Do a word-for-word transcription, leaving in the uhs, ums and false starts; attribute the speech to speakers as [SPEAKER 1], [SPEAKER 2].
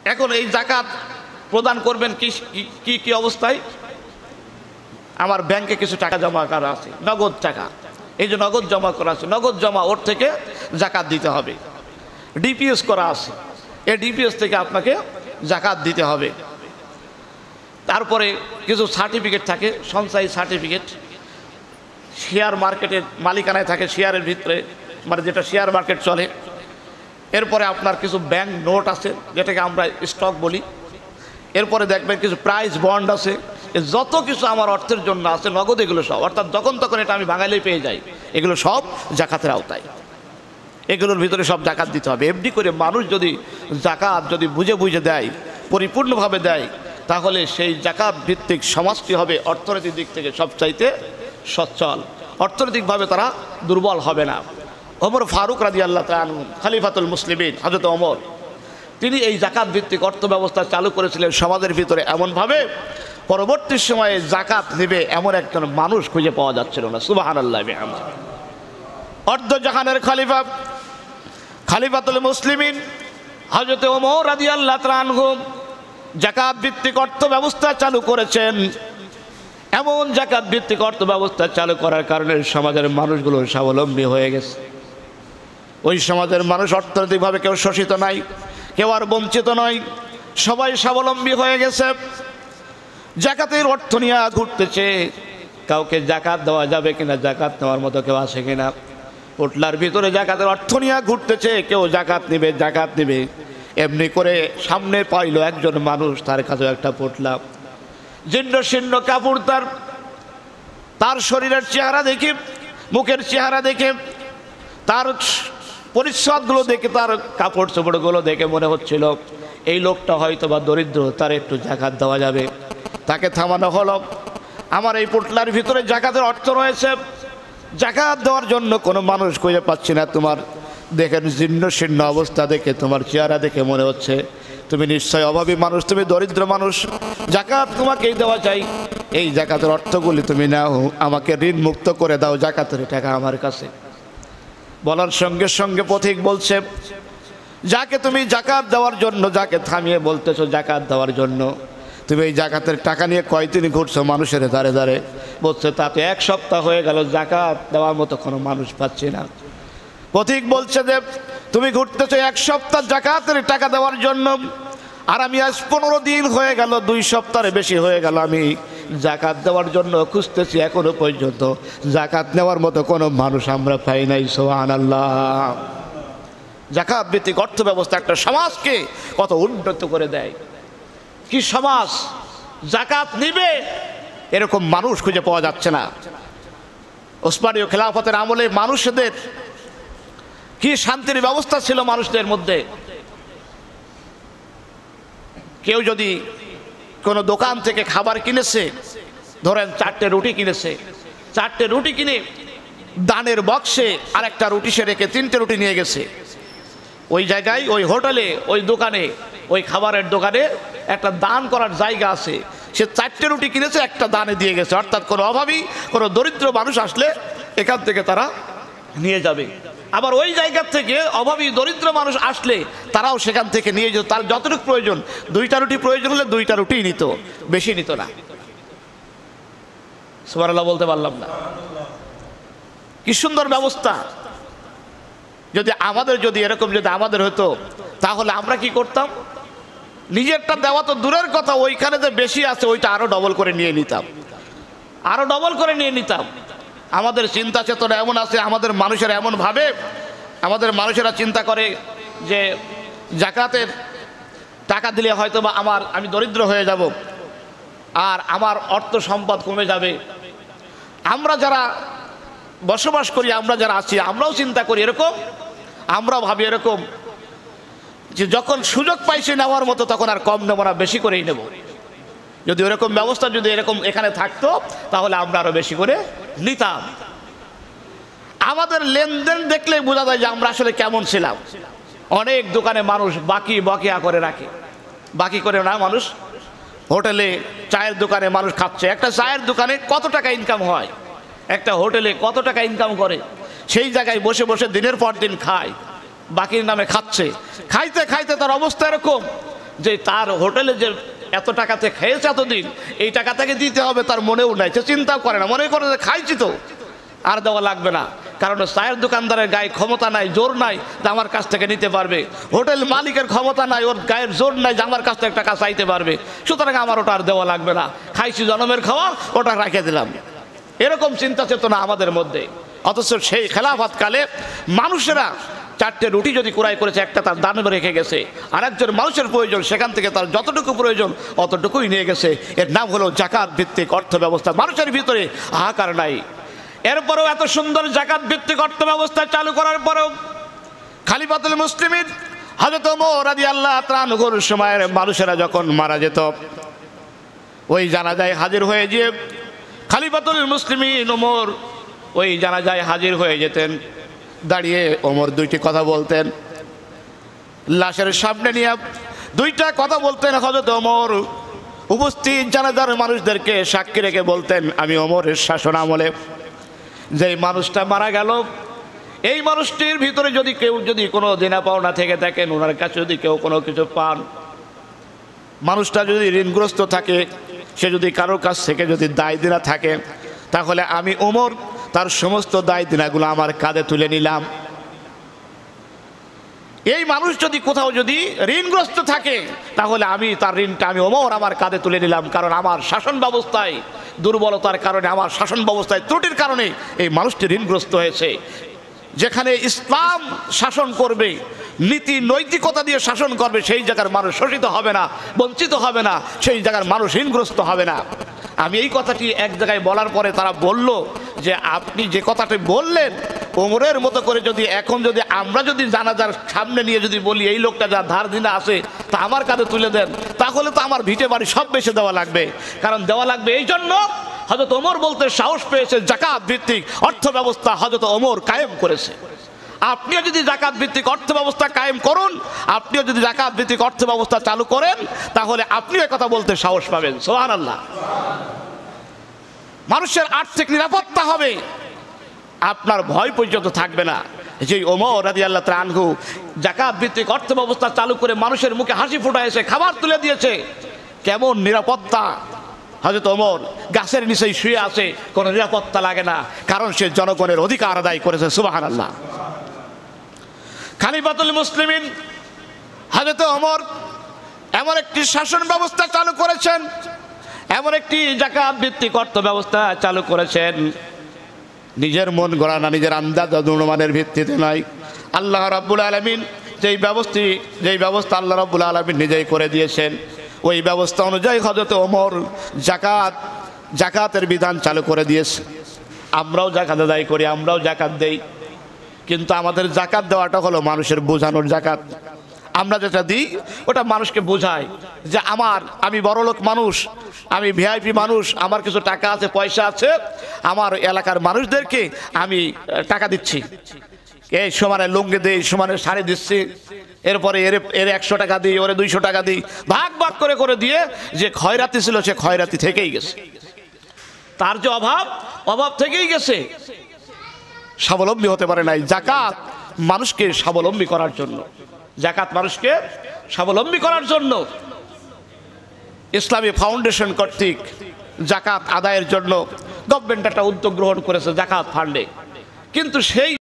[SPEAKER 1] এখন এই জাকাত প্রদান করবেন কি কি কি অবস্থায়? আমার ব্যাংকে কিছু টাকা জমা করা আছে, নগদ টাকা, এই যে নগদ জমা করা আছে, নগদ জমা ওর থেকে জাকাত দিতে হবে। ডিপিএস করা আছে, এই ডিপিএস থেকে আপনাকে জাকাত দিতে হবে। তারপরে কিছু সার্টিফিকেট থাকে, সঞ্চয়ী সার্টিফিকেট, শেয়ার মার্কেটের মালিকানায় থাকে, শেয়ারের ভিতরে, মানে যেটা শেয়ার মার্কেট চলে। এরপরে আপনার কিছু ব্যাংক নোট আছে, যেটাকে আমরা স্টক বলি। এরপরে দেখবেন কিছু প্রাইস বন্ড আছে। যত কিছু আমার অর্থের জন্য আছে নগদ, এগুলো সব, অর্থাৎ যখন তখন এটা আমি বাঙালি পেয়ে যাই, এগুলো সব জাকাতের আওতায়। এগুলোর ভিতরে সব জাকাত দিতে হবে। এমনি করে মানুষ যদি জাকাত যদি বুঝে বুঝে দেয়, পরিপূর্ণভাবে দেয়, তাহলে সেই জাকাত ভিত্তিক সমাজটি হবে অর্থনৈতিক দিক থেকে সবচাইতে সচ্ছল, অর্থনৈতিকভাবে তারা দুর্বল হবে না। ওমর ফারুক রাদিয়াল্লাহু তাআলা আনহু, খলিফাতুল মুসলিমিন হযরত ওমর, তিনি এই জাকাত ভিত্তিক অর্থ ব্যবস্থা চালু করেছিলেন সমাজের ভিতরে এমনভাবে, পরবর্তী সময়ে জাকাত নেবে এমন একজন মানুষ খুঁজে পাওয়া যাচ্ছিল না। সুবহানাল্লাহ বিহামদিহি। অর্ধজাহানের খলিফা, খলিফাতুল মুসলিমিন হযরত ওমর রাদিয়াল্লাহু তাআলা আনহু জাকাত ভিত্তিক অর্থ ব্যবস্থা চালু করেছেন। এমন জাকাত ভিত্তিক অর্থ ব্যবস্থা চালু করার কারণে সমাজের মানুষগুলো স্বাবলম্বী হয়ে গেছে। ওই সমাজের মানুষ অর্থনৈতিকভাবে কেউ শোষিত নাই, কেউ আর বঞ্চিত নয়, সবাই স্বাবলম্বী হয়ে গেছে। জাকাতের অর্থ নিয়ে ঘুরতেছে, কাউকে জাকাত দেওয়া যাবে কিনা, জাকাত নেওয়ার মতো কেউ আছে কিনা। পোটলার ভিতরে জাকাতের অর্থ নিয়ে ঘুরতেছে, কেউ জাকাত নেবে জাকাত নেবে। এমনি করে সামনে পাইল একজন মানুষ, তার কাছে একটা পোটলা, জীর্ণ শীর্ণ কাপড়, তার তার শরীরের চেহারা দেখে, মুখের চেহারা দেখে, তার পরিচ্ছদগুলো দেখে, তার কাপড় চোপড়গুলো দেখে মনে হচ্ছিল এই লোকটা হয়তো বা দরিদ্র, তার একটু জাকাত দেওয়া যাবে। তাকে থামানো হলো। আমার এই পোটলার ভিতরে জাকাতের অর্থ রয়েছে, জাকাত দেওয়ার জন্য কোনো মানুষ খুঁজে পাচ্ছি না। তোমার দেখেন জীর্ণ শীর্ণ অবস্থা দেখে, তোমার চেহারা দেখে মনে হচ্ছে তুমি নিশ্চয় অভাবী মানুষ, তুমি দরিদ্র মানুষ, জাকাত তোমাকেই দেওয়া চাই। এই জাকাতের অর্থগুলি তুমি নাও, আমাকে ঋণ মুক্ত করে দাও, জাকাতের টাকা আমার কাছে। বলার সঙ্গে সঙ্গে পথিক বলছে, যাকে তুমি জাকাত দেওয়ার জন্য, যাকে থামিয়ে বলতেছো জাকাত দেওয়ার জন্য, তুমি এই জাকাতের টাকা নিয়ে কয়দিন ঘুরছো মানুষের ধারে ধারে? বলছে তাতে এক সপ্তাহ হয়ে গেল, জাকাত দেওয়ার মতো কোনো মানুষ পাচ্ছি না। পথিক বলছে যে তুমি ঘুরতেছো এক সপ্তাহ জাকাতের টাকা দেওয়ার জন্য, আর আমি আজ পনেরো দিন হয়ে গেল, দুই সপ্তাহের বেশি হয়ে গেল আমি জাকাত দেওয়ার জন্য খুঁজতেছি, এখনো পর্যন্ত জাকাত নেওয়ার মতো কোনো মানুষ আমরা পাই নাই। সুবহানাল্লাহ। জাকাত ভিত্তিক অর্থ ব্যবস্থা একটা সমাজকে কত উন্নত করে দেয়। কি সমাজ জাকাত নিবে এরকম মানুষ খুঁজে পাওয়া যাচ্ছে না। ওসমানীয় খেলাফতের আমলে মানুষদের কি শান্তির ব্যবস্থা ছিল মানুষদের মধ্যে। কেউ যদি কোনো দোকান থেকে খাবার কিনেছে, ধরেন চারটে রুটি কিনেছে, চারটে রুটি কিনে দানের বক্সে আর একটা রুটি সে রেখে তিনটে রুটি নিয়ে গেছে। ওই জায়গায়, ওই হোটেলে, ওই দোকানে, ওই খাবারের দোকানে একটা দান করার জায়গা আছে। সে চারটে রুটি কিনেছে, একটা দানে দিয়ে গেছে। অর্থাৎ কোনো অভাবী, কোনো দরিদ্র মানুষ আসলে এখান থেকে তারা নিয়ে যাবে। আবার ওই জায়গা থেকে অভাবী দরিদ্র মানুষ আসলে তারাও সেখান থেকে নিয়ে যেত। তার যতটুকু প্রয়োজন, দুইটা রুটি প্রয়োজন হলে দুইটা রুটি নিত, বেশি নিত না। সুবহানাল্লাহ বলতে পারলাম না? কি সুন্দর ব্যবস্থা। যদি আমাদের যদি এরকম যদি আমাদের হতো, তাহলে আমরা কি করতাম? নিজেরটা দেওয়া তো দূরের কথা, ওইখানে যে বেশি আছে ওইটা আরো ডবল করে নিয়ে নিতাম, আরো ডবল করে নিয়ে নিতাম। আমাদের চিন্তা চেতনা এমন আছে, আমাদের মানুষেরা এমন ভাবে, আমাদের মানুষেরা চিন্তা করে যে জাকাতের টাকা দিলে হয়তো বা আমার আমি দরিদ্র হয়ে যাব আর আমার অর্থ সম্পদ কমে যাবে। আমরা যারা বসবাস করি, আমরা যারা আছি, আমরাও চিন্তা করি এরকম, আমরাও ভাবি এরকম যে যখন সুযোগ পাইছি নেওয়ার মতো তখন আর কম নেব না, বেশি করেই নেব। যদি এরকম ব্যবস্থা যদি এরকম এখানে থাকতো তাহলে আমরা আরো বেশি করে নিতাম। আমাদের লেনদেন দেখলেই বোঝা যায় যে আমরা আসলে কেমন ছিলাম। অনেক দোকানে মানুষ বাকি বকেয়া করে রাখে, বাকি করে না মানুষ। হোটেলে, চায়ের দোকানে মানুষ খাচ্ছে, একটা চায়ের দোকানে কত টাকা ইনকাম হয়, একটা হোটেলে কত টাকা ইনকাম করে, সেই জায়গায় বসে বসে দিনের পর দিন খায়, বাকির নামে খাচ্ছে। খাইতে খাইতে তার অবস্থা এরকম, যে তার হোটেলে যে এত টাকাতে খেয়েছে এতদিন, এই টাকা থেকে দিতে হবে তার মনেও নাই, সে চিন্তাও করে না, মনে করে যে খাইছি তো আর দেওয়া লাগবে না। কারণ চায়ের দোকানদারের গায়ে ক্ষমতা নাই, জোর নাই যে আমার কাছ থেকে নিতে পারবে। হোটেল মালিকের ক্ষমতা নাই, ওর গায়ের জোর নাই যে আমার কাছ থেকে টাকা চাইতে পারবে। সুতরাং আমার ওটা আর দেওয়া লাগবে না, খাইছি জনমের খাওয়া, ওটা রেখে দিলাম। এরকম চিন্তা চেতনা আমাদের মধ্যে। অথচ সেই খেলাফতকালে মানুষেরা চারটে রুটি যদি ক্রয় করেছে, একটা তার দানে রেখে গেছে, আর একজন মানুষের প্রয়োজন, সেখান থেকে তার যতটুকু প্রয়োজন অতটুকুই নিয়ে গেছে। এর নাম হলো জাকাত ভিত্তিক অর্থ ব্যবস্থা। মানুষের ভিতরে হাহাকার নাই। এরপরেও এত সুন্দর জাকাত ভিত্তিক অর্থ ব্যবস্থা চালু করার পরেও খলিফাতুল মুসলিমিন হযরত ওমর রাদিয়াল্লাহু তাআলা আনহুর সময়ের মানুষেরা যখন মারা যেত, ওই জানাজায় হাজির হয়ে গিয়ে খলিফাতুল মুসলিমিন ওমর ওই জানাজায় হাজির হয়ে যেতেন। দাঁড়িয়ে ওমর দুইটি কথা বলতেন, লাশের সামনে নিয়ে দুইটা কথা বলতেন। হযরত ওমর উপস্থিত জানাজার মানুষদেরকে সাক্ষী রেখে বলতেন, আমি ওমরের শাসন আমলে যে মানুষটা মারা গেল, এই মানুষটির ভিতরে যদি কেউ যদি কোনো দেনা পাওনা থেকে থাকেন, ওনার কাছে যদি কেউ কোনো কিছু পান, মানুষটা যদি ঋণগ্রস্ত থাকে, সে যদি কারোর কাছ থেকে যদি দায় দেনা থাকে, তাহলে আমি ওমর তার সমস্ত দায় দেনাগুলো আমার কাঁধে তুলে নিলাম। এই মানুষ যদি কোথাও যদি ঋণগ্রস্ত থাকে, তাহলে আমি তার ঋণটা আমি ওমর আমার কাঁধে তুলে নিলাম। কারণ আমার শাসন ব্যবস্থায় দুর্বলতার কারণে, আমার শাসন ব্যবস্থায় ত্রুটির কারণে এই মানুষটি ঋণগ্রস্ত হয়েছে। যেখানে ইসলাম শাসন করবে, নীতি নৈতিকতা দিয়ে শাসন করবে, সেই জায়গার মানুষ শোষিত হবে না, বঞ্চিত হবে না, সেই জায়গার মানুষ ঋণগ্রস্ত হবে না। আমি এই কথাটি এক জায়গায় বলার পরে তারা বলল যে আপনি যে কথাটি বললেন, ওমরের মতো করে যদি এখন যদি আমরা যদি জানাজার সামনে নিয়ে যদি বলি এই লোকটা যা ধার দিনা আছে তা আমার কাছে তুলে দেন, তাহলে তো আমার ভিটে বাড়ি সব বেশি দেওয়া লাগবে। কারণ দেওয়া লাগবে এই জন্য হযরত ওমর বলতে সাহস পেয়েছে জাকাত ভিত্তিক অর্থ ব্যবস্থা হযরত ওমর কায়েম করেছে। আপনিও যদি জাকাত ভিত্তিক অর্থ ব্যবস্থা কায়েম করুন, আপনিও যদি জাকাত ভিত্তিক অর্থ ব্যবস্থা চালু করেন, তাহলে আপনিও কথা বলতে সাহস পাবেন। সুবহানাল্লাহ। মানুষের আর্থিক নিরাপত্তা হবে, আপনার ভয় পর্যন্ত থাকবে না। যে ওমর রাদিয়াল্লাহু তাআলা আনহু জাকাত ভিত্তিক অর্থ ব্যবস্থা চালু করে মানুষের মুখে হাসি ফুটাইছে, খাবার তুলে দিয়েছে, কেমন নিরাপত্তা। হযরত ওমর গাছের নিচেই শুয়ে আছে, কোনো নিরাপত্তা লাগে না, কারণ সে জনগণের অধিকার আদায় করেছে। সুবহানাল্লাহ। খলিফাতুল মুসলিমিন হযরত ওমর এমন একটি শাসন ব্যবস্থা চালু করেছেন, এমন একটি জাকাত ভিত্তিক অর্থ ব্যবস্থা চালু করেছেন, নিজের মন গড়া না, নিজের আন্দাজ অনুমানের ভিত্তিতে নয়। আল্লাহ রাব্বুল আলামিন যেই ব্যবস্থা যেই ব্যবস্থা আল্লাহ রাব্বুল আলামিন নিজেই করে দিয়েছেন, ওই ব্যবস্থা অনুযায়ী হযরত ওমর জাকাত জাকাতের বিধান চালু করে দিয়েছে। আমরাও জাকাত আদায় করি, আমরাও জাকাত দেই, কিন্তু আমাদের জাকাত দেওয়াটা হলো মানুষের বোঝানোর জাকাত। আমরা যেটা দিই ওটা মানুষকে বোঝায় যে আমার আমি বড়লোক মানুষ, আমি ভিআইপি মানুষ, আমার কিছু টাকা আছে, পয়সা আছে, আমার এলাকার মানুষদেরকে আমি টাকা দিচ্ছি, এই সমানে লুঙ্গি দিই, সমানে শাড়ি দিচ্ছি, এরপরে এর এর একশো টাকা দিই, ওরে দুইশো টাকা দিই, ভাগ ভাগ করে করে দিয়ে যে খয়রাতি ছিল সে খয়রাতি থেকেই গেছে, তার যে অভাব অভাব থেকেই গেছে, স্বাবলম্বী হতে পারে নাই। জাকাত মানুষকে স্বাবলম্বী করার জন্য, জাকাত মানুষকে স্বাবলম্বী করার জন্য ইসলামী ফাউন্ডেশন কর্তৃক জাকাত আদায়ের জন্য গভর্নমেন্ট একটা উদ্যোগ গ্রহণ করেছে জাকাত ফান্ডে। কিন্তু সেই